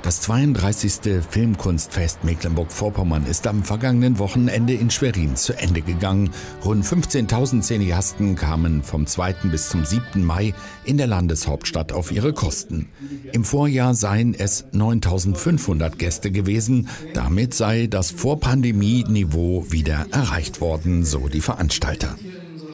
Das 32. Filmkunstfest Mecklenburg-Vorpommern ist am vergangenen Wochenende in Schwerin zu Ende gegangen. Rund 15.000 Cineasten kamen vom 2. bis zum 7. Mai in der Landeshauptstadt auf ihre Kosten. Im Vorjahr seien es 9.500 Gäste gewesen. Damit sei das Vorpandemie-Niveau wieder erreicht worden, so die Veranstalter.